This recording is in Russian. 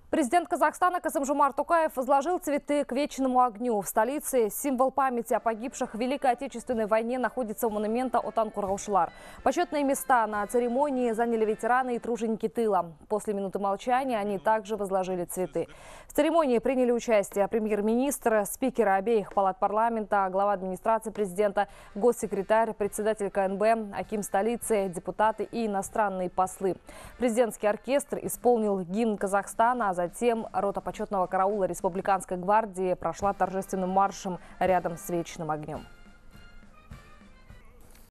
Президент Казахстана Касым-Жомарт Токаев возложил цветы к вечному огню. В столице символ памяти о погибших в Великой Отечественной войне находится у монумента Отан Кургаушылар. Почетные места на церемонии заняли ветераны и труженики тыла. После минуты молчания они также возложили цветы. В церемонии приняли участие премьер-министр, спикеры обеих палат парламента, глава администрации президента, госсекретарь, председатель КНБ, аким столицы, депутаты и иностранные послы. Президентский оркестр исполнил гимн Казахстана, а затем рота почетного караула Республиканской гвардии прошла торжественным маршем рядом с вечным огнем.